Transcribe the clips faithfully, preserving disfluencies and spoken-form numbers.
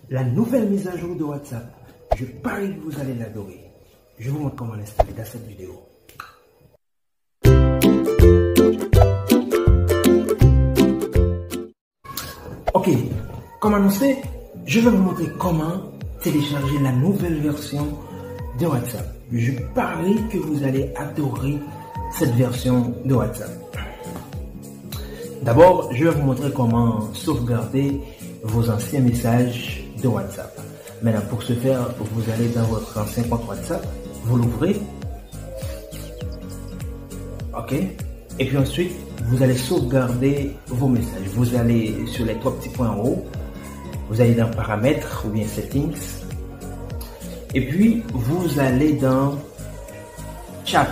la nouvelle mise à jour de WhatsApp. Je parie que vous allez l'adorer. Je vous montre comment l'installer dans cette vidéo. Ok, comme annoncé, je vais vous montrer comment télécharger la nouvelle version de WhatsApp. Je parie que vous allez adorer cette version de WhatsApp. D'abord, je vais vous montrer comment sauvegarder vos anciens messages de WhatsApp. Maintenant, pour ce faire, vous allez dans votre ancien compte WhatsApp, vous l'ouvrez. Ok. Et puis ensuite, vous allez sauvegarder vos messages. Vous allez sur les trois petits points en haut. Vous allez dans Paramètres ou bien Settings. Et puis, vous allez dans Chat.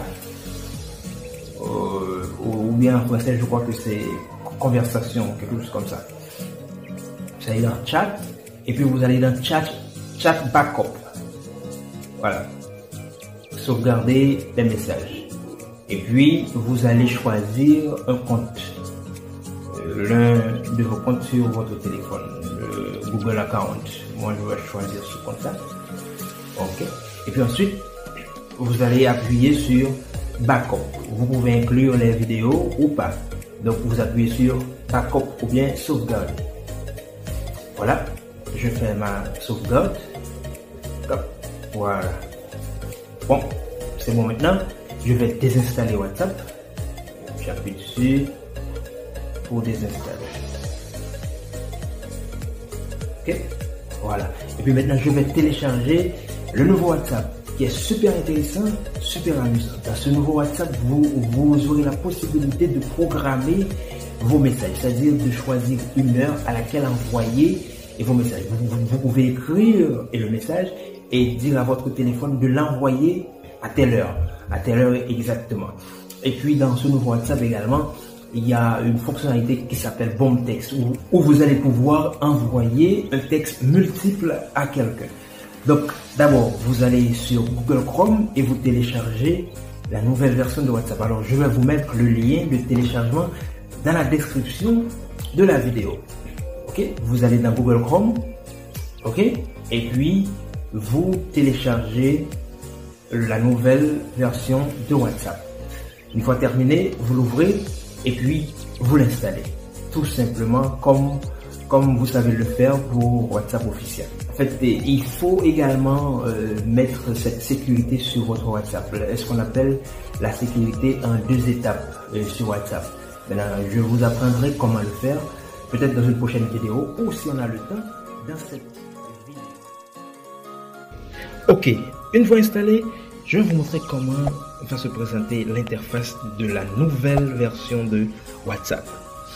Euh, ou bien en français, je crois que c'est Conversation, quelque chose comme ça. Vous allez dans Chat. Et puis, vous allez dans Chat, Chat Backup. Voilà. Sauvegarder les messages. Et puis, vous allez choisir un compte. Euh, L'un de vos comptes sur votre téléphone. Le Google Account. Moi, je vais choisir ce compte-là. Ok. Et puis ensuite, vous allez appuyer sur Backup. Vous pouvez inclure les vidéos ou pas. Donc, vous appuyez sur Backup ou bien Sauvegarde. Voilà. Je fais ma sauvegarde. Voilà. Bon, c'est bon maintenant. Je vais désinstaller WhatsApp. J'appuie dessus pour désinstaller. Ok. Voilà. Et puis maintenant, je vais télécharger le nouveau WhatsApp qui est super intéressant, super amusant. Dans ce nouveau WhatsApp, vous, vous aurez la possibilité de programmer vos messages, c'est-à-dire de choisir une heure à laquelle envoyer vos messages. Vous, vous, vous pouvez écrire le message et dire à votre téléphone de l'envoyer à telle heure, à telle heure exactement. Et puis dans ce nouveau WhatsApp également, il y a une fonctionnalité qui s'appelle Bomb Text où, où vous allez pouvoir envoyer un texte multiple à quelqu'un. Donc, d'abord, vous allez sur Google Chrome et vous téléchargez la nouvelle version de WhatsApp. Alors, je vais vous mettre le lien de téléchargement dans la description de la vidéo. Ok, vous allez dans Google Chrome. Ok, et puis vous téléchargez la nouvelle version de WhatsApp. Une fois terminé, vous l'ouvrez et puis vous l'installez. Tout simplement comme comme vous savez le faire pour WhatsApp officiel. En fait, il faut également euh, mettre cette sécurité sur votre WhatsApp. C'est ce qu'on appelle la sécurité en deux étapes euh, sur WhatsApp. Maintenant, je vous apprendrai comment le faire, peut-être dans une prochaine vidéo ou si on a le temps dans cette vidéo. Ok, une fois installé, je vais vous montrer comment va se présenter l'interface de la nouvelle version de WhatsApp.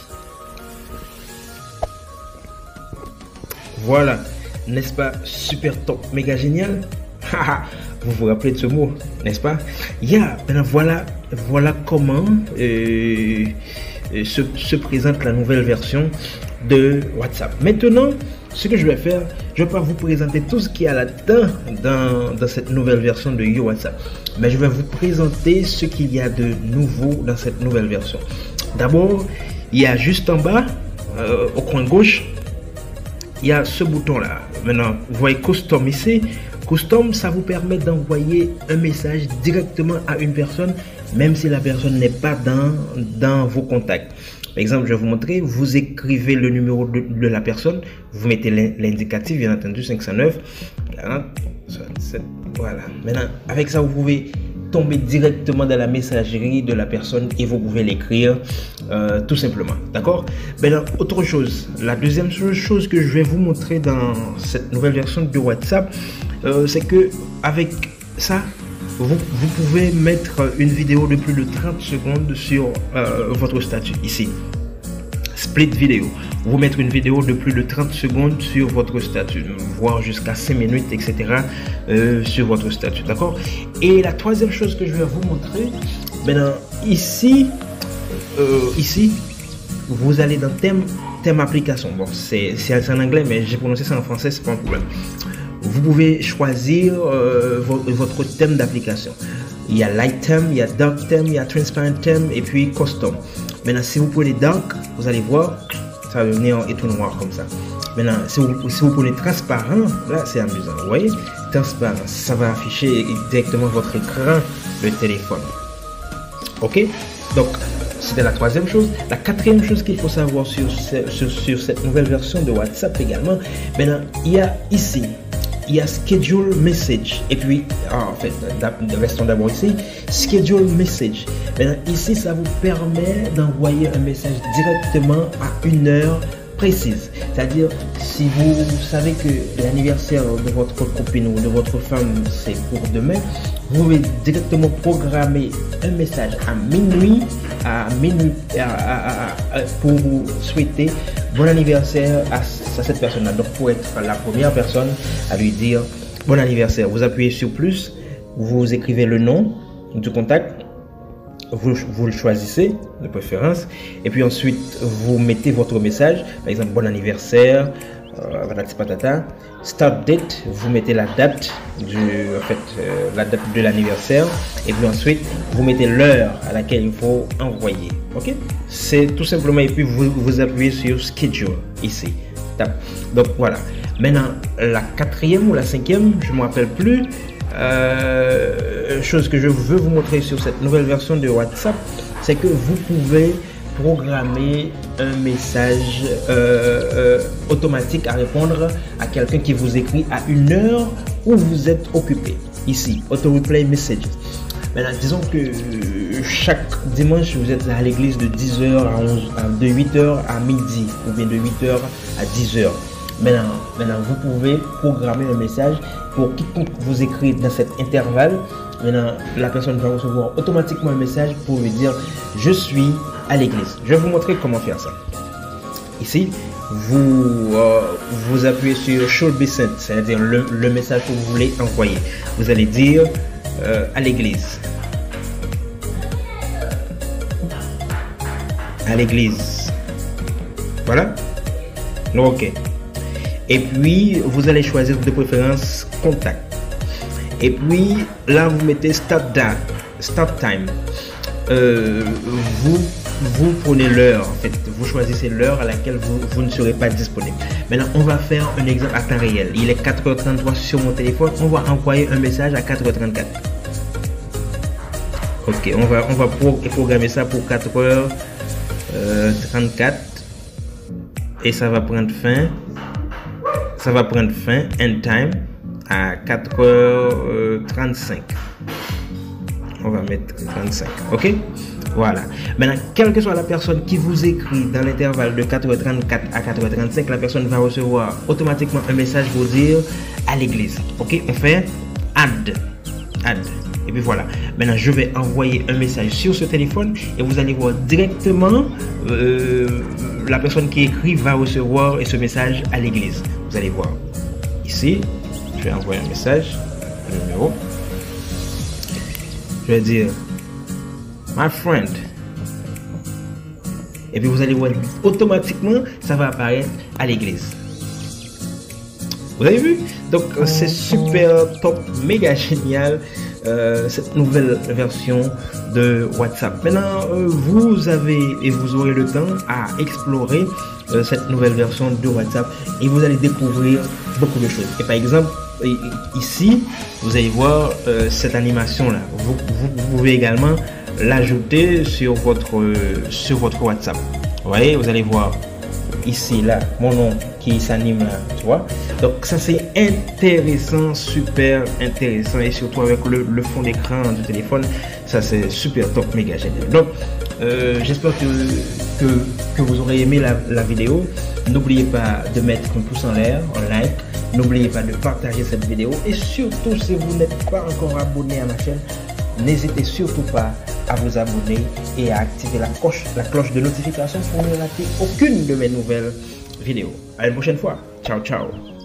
Voilà, n'est-ce pas super top, méga génial? Vous vous rappelez de ce mot, n'est-ce pas? Yeah, ben voilà, voilà comment euh, se, se présente la nouvelle version de WhatsApp. Maintenant, ce que je vais faire, je vais pas vous présenter tout ce qu'il y a là-dedans dans, dans cette nouvelle version de Yo WhatsApp, mais je vais vous présenter ce qu'il y a de nouveau dans cette nouvelle version. D'abord, il y a juste en bas, euh, au coin gauche, il y a ce bouton là. Maintenant, vous voyez Custom ici. Custom, ça vous permet d'envoyer un message directement à une personne, même si la personne n'est pas dans, dans vos contacts. Par exemple, je vais vous montrer, vous écrivez le numéro de, de la personne, vous mettez l'indicatif, bien entendu, cinq cent neuf, quarante, soixante-sept, voilà. Maintenant, avec ça, vous pouvez tomber directement dans la messagerie de la personne et vous pouvez l'écrire euh, tout simplement, d'accord? Maintenant, autre chose, la deuxième chose que je vais vous montrer dans cette nouvelle version de WhatsApp, euh, c'est que avec ça, vous, vous pouvez mettre une vidéo de plus de trente secondes sur euh, votre statut ici. Split vidéo. Vous mettre une vidéo de plus de trente secondes sur votre statut, voire jusqu'à cinq minutes, et cetera euh, sur votre statut, d'accord? Et la troisième chose que je vais vous montrer, maintenant ici, euh, ici, vous allez dans thème, thème application. Bon, c'est en anglais, mais j'ai prononcé ça en français, c'est pas un problème. Vous pouvez choisir euh, votre, votre thème d'application. Il y a Light Theme, il y a Dark Theme, il y a Transparent Theme et puis Custom. Maintenant, si vous prenez Dark, vous allez voir, ça va devenir en tout noir comme ça. Maintenant, si vous, si vous prenez transparent, là c'est amusant. Vous voyez, transparent, ça va afficher directement votre écran, le téléphone. Ok, donc c'était la troisième chose. La quatrième chose qu'il faut savoir sur, sur, sur cette nouvelle version de WhatsApp également, maintenant il y a ici, il y a Schedule Message. Et puis, en fait, restons d'abord ici, Schedule Message. Maintenant ici, ça vous permet d'envoyer un message directement à une heure précise. C'est-à-dire, si vous savez que l'anniversaire de votre copine ou de votre femme, c'est pour demain, vous pouvez directement programmer un message à minuit, à minuit à, à, à, à, pour vous souhaiter bon anniversaire à, à cette personne-là. Donc, pour être la première personne à lui dire bon anniversaire, vous appuyez sur plus, vous écrivez le nom du contact, Vous, vous le choisissez de préférence et puis ensuite vous mettez votre message, par exemple bon anniversaire, euh, patata, start date, vous mettez la date du, en fait, euh, la date de l'anniversaire et puis ensuite vous mettez l'heure à laquelle il faut envoyer. Ok, c'est tout simplement, et puis vous, vous appuyez sur schedule ici. Donc voilà, maintenant la quatrième ou la cinquième, je ne me rappelle plus. Euh, chose que je veux vous montrer sur cette nouvelle version de WhatsApp, c'est que vous pouvez programmer un message euh, euh, automatique à répondre à quelqu'un qui vous écrit à une heure où vous êtes occupé. Ici, Auto Replay Messages. Maintenant, disons que chaque dimanche vous êtes à l'église de dix heures à onze, de huit heures à midi ou bien de huit heures à dix heures. Maintenant, maintenant, vous pouvez programmer un message pour quiconque vous écrit dans cet intervalle. Maintenant, la personne va recevoir automatiquement un message pour lui dire je suis à l'église. Je vais vous montrer comment faire ça. Ici, vous, euh, vous appuyez sur Should be sent, c'est-à-dire le, le message que vous voulez envoyer. Vous allez dire euh, à l'église. À l'église. Voilà. Ok. Et puis, vous allez choisir de préférence contact. Et puis, là, vous mettez start, da, start time. Euh, vous, vous prenez l'heure, en fait. Vous choisissez l'heure à laquelle vous, vous ne serez pas disponible. Maintenant, on va faire un exemple à temps réel. Il est quatre heures trente-trois sur mon téléphone. On va envoyer un message à quatre heures trente-quatre. Ok, on va, on va programmer ça pour quatre heures trente-quatre. Et ça va prendre fin. Ça va prendre fin, end time, à quatre heures trente-cinq. On va mettre trente-cinq, ok? Voilà. Maintenant, quelle que soit la personne qui vous écrit dans l'intervalle de quatre heures trente-quatre à quatre heures trente-cinq, la personne va recevoir automatiquement un message pour dire à l'église. Ok? On fait add. Add. Et puis voilà. Maintenant, je vais envoyer un message sur ce téléphone et vous allez voir directement euh, la personne qui écrit va recevoir ce message à l'église. Vous allez voir. Ici, je vais envoyer un message, un numéro. Je vais dire my friend. Et puis vous allez voir automatiquement, ça va apparaître à l'église. Vous avez vu? Donc c'est super top, méga génial. Euh, cette nouvelle version de WhatsApp. Maintenant, euh, vous avez et vous aurez le temps à explorer euh, cette nouvelle version de WhatsApp et vous allez découvrir beaucoup de choses. Et par exemple, ici, vous allez voir euh, cette animation là. Vous, vous, vous pouvez également l'ajouter sur votre euh, sur votre WhatsApp. Vous voyez, vous allez voir ici là mon nom qui s'anime là, tu vois. Donc ça c'est intéressant, super intéressant, et surtout avec le, le fond d'écran du téléphone, ça c'est super top, méga génial. Donc euh, j'espère que, que, que vous aurez aimé la, la vidéo. N'oubliez pas de mettre un pouce en l'air, un like. N'oubliez pas de partager cette vidéo, et surtout si vous n'êtes pas encore abonné à ma chaîne, n'hésitez surtout pas à vous abonner et à activer la cloche, la cloche de notification pour ne rater aucune de mes nouvelles vidéos. À une prochaine fois. Ciao, ciao.